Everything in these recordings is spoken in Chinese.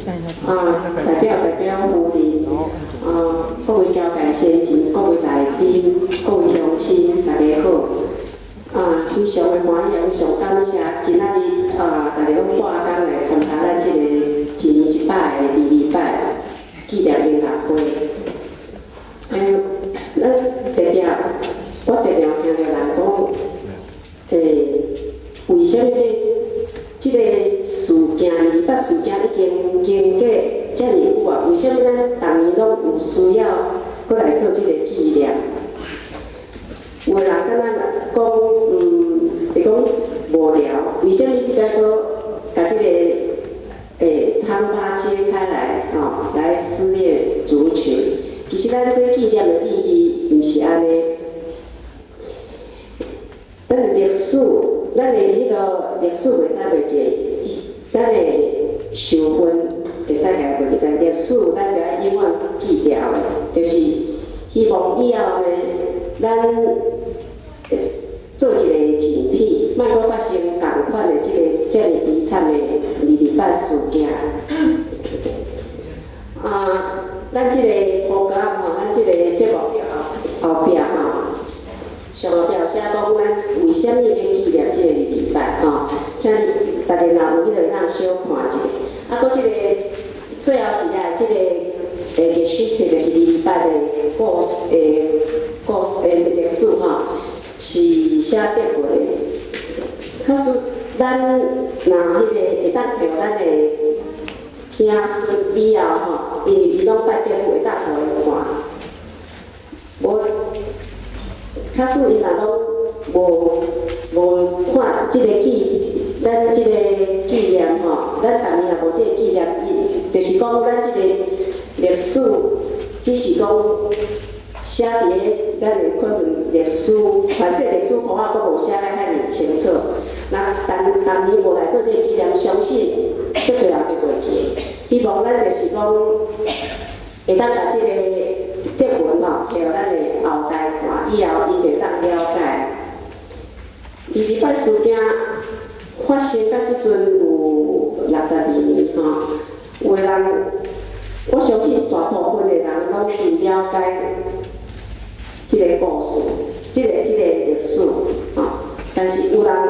代表夫人，各位交界先进，各位来宾，各位乡亲，大家好。非常的欢喜，非常感谢今仔日大家拢挂工来参加咱这个一年一摆的第2摆纪念音乐会。咱我常常听到人讲，为什么这个事件2摆事件已经经过这么久啊？为什么咱逐年拢有需要搁来做这个纪念？有的人敢若讲，是讲无聊，为什么你该搁把这个疮疤揭开来，来撕裂族群？其实咱这纪念的意义，毋是安尼。咱的历史，咱的迄个历史袂使袂记，咱的受分会使家袂记，但历史咱就要永远记牢的，就是希望以后呢，咱做一个警惕，莫阁发生同款的这么悲惨的2摆事件。咱这个program咱这个节目后壁上后壁有写讲，咱为什么要纪念这个2摆请大家若有迄个让小看一下。搁这个最后一个这个Geschichte就是2摆的故事历史是写德国的。可是咱若迄个会当摕咱的子孙以后因为伊拢拜德国会当互伊看。假使伊若拢无看即个咱即个纪念咱逐年也无即个纪念，就是讲咱即个历史只是讲写伫咱的可能历史，反正历史簿仔阁无写得遐尼清楚。那逐年无来做这个纪念，相信足侪人会袂记。希望咱就是讲会当把即个德文摕互咱的后代看，以后伊就当了解。2摆事件发生到即阵有62年有的人，我相信大部分的人拢真了解即个故事，即个历史但是有人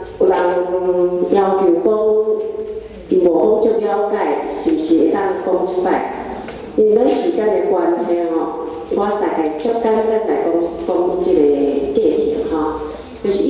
要求讲，伊无讲足了解，是毋是会当讲一摆？因为咱时间的关系我大概足简单来讲即个过程就是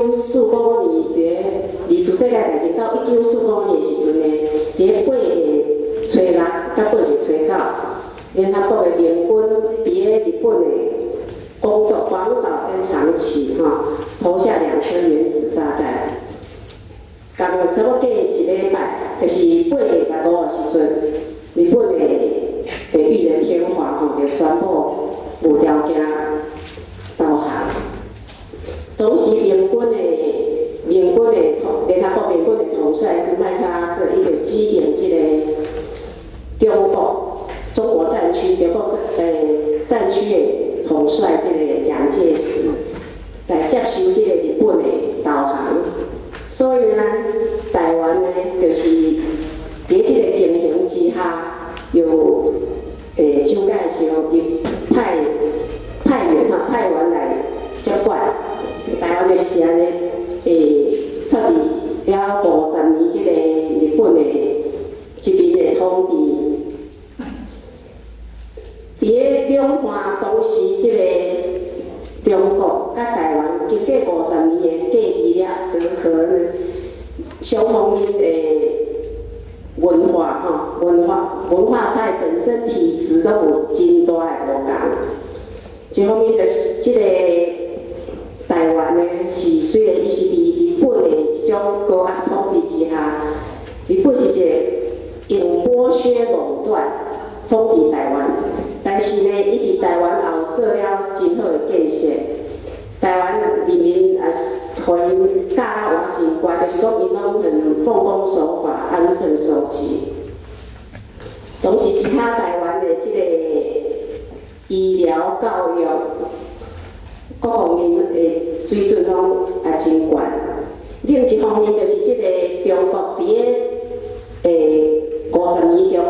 1945年一个二次世界大战到1945年的时阵呢，伫咧8月初6到8月初9，联合国的盟军伫咧日本的广岛跟长崎投下2颗原子炸弹。差不多过1礼拜，就是8月15的时阵，日本的裕仁天皇就宣布无条件投降。当时联合国盟军的统帅是麦克阿瑟，伊就指定这个中国战区战区的统帅这个蒋介石来接受这个日本的投降。所以呢，台湾呢，就是伫这个情形之下，有蒋介石伊派员来接管。台湾就是一安尼，脱离了50年这个日本的这边的统治。伫咧两岸当时这个中国甲台湾经过50年的隔离了隔阂呢，双方面的文化差本身体质都有真大的无同。一方面就是这个台湾呢，是虽然伊是伫日本的这种高压统治之下，日本是一个用剥削垄断统治台湾，但是呢，伊伫台湾也有做了真好的建设。台湾人民也是互因教活真乖，就是讲因拢很奉公守法、安分守己。同时，其他台湾的这个医疗、教育各方面的水准拢也真悬。另一方面，就是这个中国伫咧50年中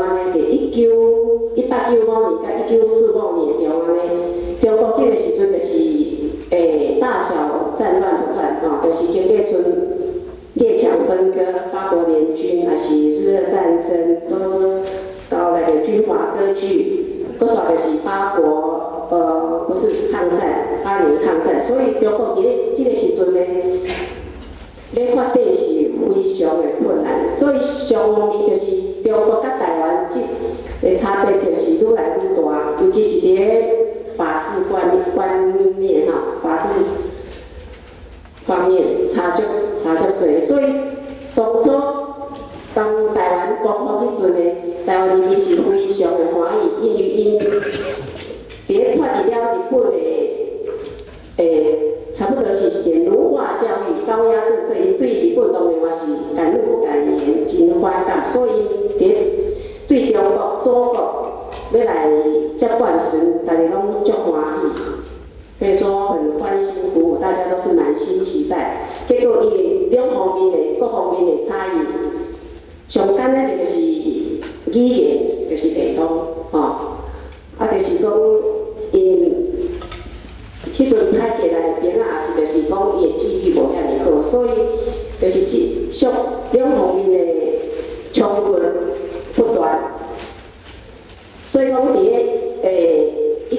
军阀割据，搁煞就是八国不是抗战，80抗战，所以中国伫即个时阵呢，要发展是非常的困难，所以上方面就是中国甲台湾即个差别就是愈来愈大，尤其是伫咧法治观念哈，法治方面差足多，所以当初当台湾光复迄阵呢，台湾人民是非常的欢喜，因为因伫咧脱离了日本的差不多是一个奴化教育、高压政策，因对日本当然也是敢怒不敢言，真反感，所以因对中国祖国要来接管时，大家拢足欢喜，可以说很欢欣鼓舞，大家都是满心期待。结果因为两方面的各方面的差异，上简单一个就是语言就是袂通，就是讲因迄阵派过来的兵啊，也是就是讲伊的纪律无遐尼好，所以就是两方面的冲突不断。所以讲伫咧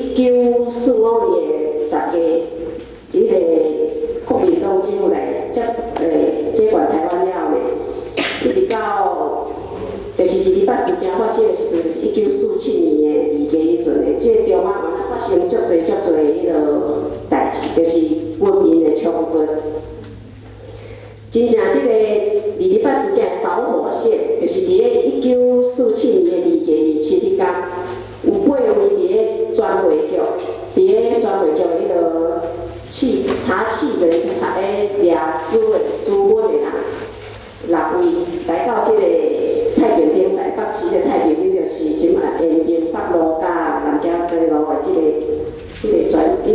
1945年的10月，迄个国民党政府来接管台湾了后呢，一直到就是二二八事件发生的时阵，就是1947年的2月迄阵的，即个中华原来发生足侪的迄个代志，就是文明的冲突。真正即个2二八事件导火线，就是伫咧1947年的2月27日天，有8位伫咧专会局，伫咧专会局迄个查气的掠书的书本的人，6位来到即个太平顶台北市的太平顶，就是即卖延平北路甲南京西路的即个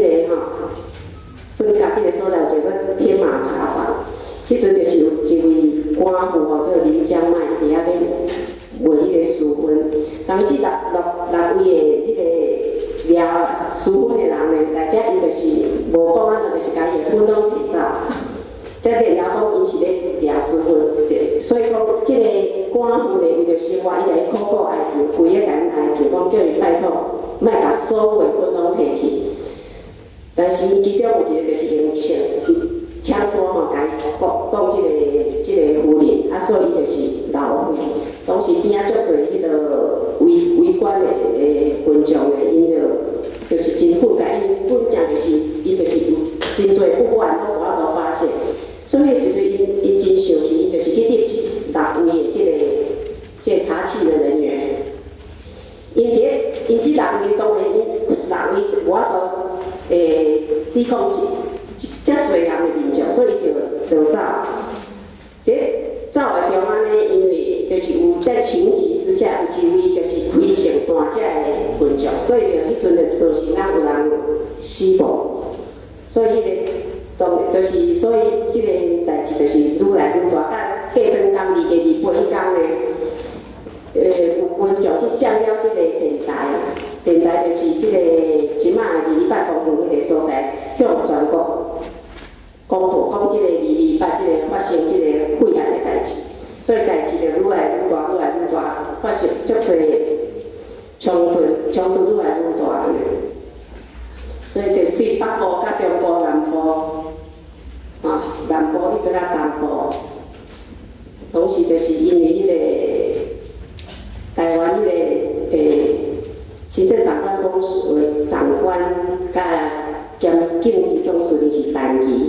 升甲迄个所在叫做天马茶坊。迄阵就是有一位官夫这个林江迈，伊伫遐咧画迄个书本。当即6位的迄个掠书本的人呢，大家伊就是无讲安怎，就是家己的本拢摕走。才变了讲，伊是咧掠书本，对。所以讲，即个官夫呢，为着生活，伊来苦苦哀求，规个甲因哀求，讲叫伊拜托，莫甲所有的本拢摕去。但是其中有一个就是用请托吼，甲伊讲即个夫人，所以伊就是老费。当时边仔足侪迄个围观的群众的，因就是真愤慨，因为本正就是伊就是有真侪不满，拢无法度发泄。所以时阵因真生气，伊就是去立6位的即个查气的人员。因即6位当然因6位无法度抵抗遮侪人的民众，所以就走。伫走的中安呢，因为就是有在情急之下，有一位就是开枪弹遮的群众，所以迄阵就造成咱有人死亡。所以就是所以即个代志就是愈来愈大。甲过长工2月28迄天呢，有群众去占了即个电台，电台就是即个即卖228公园迄个所在，向全国公布讲即个228即个发生即个血案的代志，所以代志就愈来愈大，发生足侪冲突愈来愈大。所以就是对北部甲中部南部，南部迄个甲东部，当时就是因为迄个台湾迄个行政长官公署的长官甲兼警局总司令是陈仪。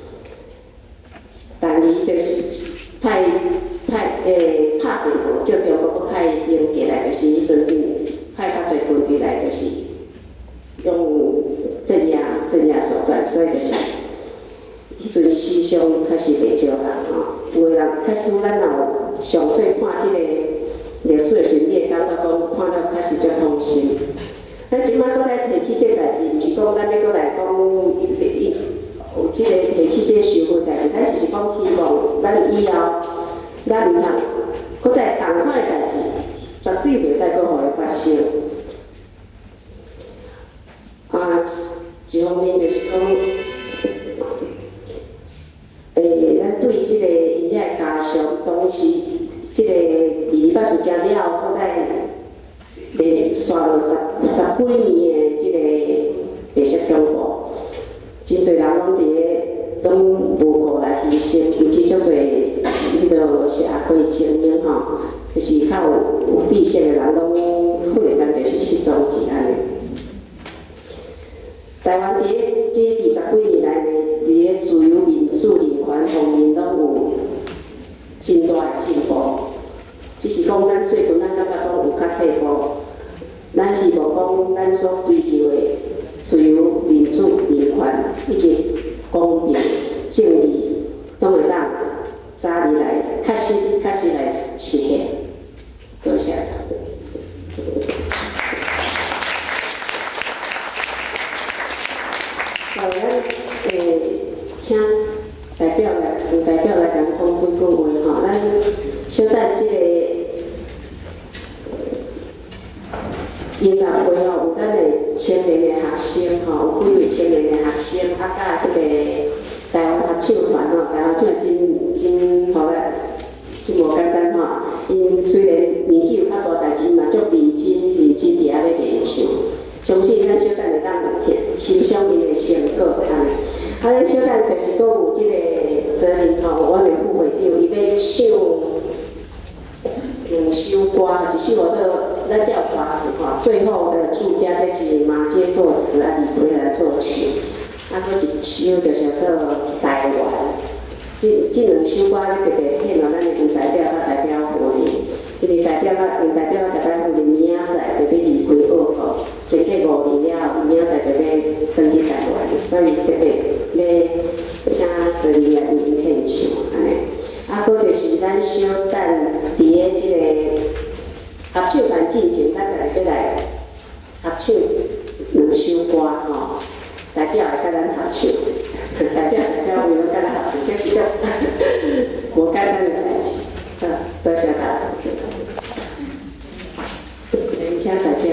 就是拍兵叫中国派兵过来，就是迄阵派较侪军队来，就是用镇压手段，所以就是迄阵死伤确实袂少人有的人确实咱若有详细看即个历史的时阵，你会感觉讲看了确实足痛心。咱即摆搁再提起这代志，毋是讲咱要搁来讲有即个提起这受分代志，咱就是讲希望咱以后咱毋通搁再同款的代志，绝对袂使搁互伊发生。一方面就是讲，咱对即个因遮家属，当时即个228事件了后，搁再刷了十几年的即个白色恐怖，真侪人拢伫咧拢无顾来牺牲，尤其足侪迄个社会精英吼，就是较有知识的人拢忽然间就是失踪去安尼。台湾伫咧这20几年来呢，伫咧自由、民主、人权方面拢有真大的进步。只是讲咱最近咱感觉讲有较退步，咱希望讲咱所追求的自由、民主、人权以及公平、正义，都会当早日来确实来实现。多谢。好，咱请代表来讲几句话吼，咱小等即个音乐会吼，有咱的青年的学生吼，有几位青年的学生，甲迄个台湾合唱团吼，台湾唱真好个，真无简单吼。因虽然年纪有较大，但是嘛足认真伫遐咧练唱。相信咱小等会当欣赏因的成果安尼。咱小等就是讲有即个责任吼，阮的副会长伊要唱2首歌，一首叫做咱才有花式吼，最后的祝家这是马街作词啊，李逵来作曲。啊，搁一首就是做台湾。这2首歌咧特别献予咱的副代表甲代表夫人，因为代表甲代表夫人明仔载就要离开澳国。经过5年了后，明仔载就要返去台湾，所以特别要请责任来为因献唱安尼。啊，搁就是咱小等伫咧即个合唱团进前，咱就要来合唱2首歌吼，代表会甲咱合唱，代表为了甲咱合唱，这是种无简单的代志。多谢大家。请代表。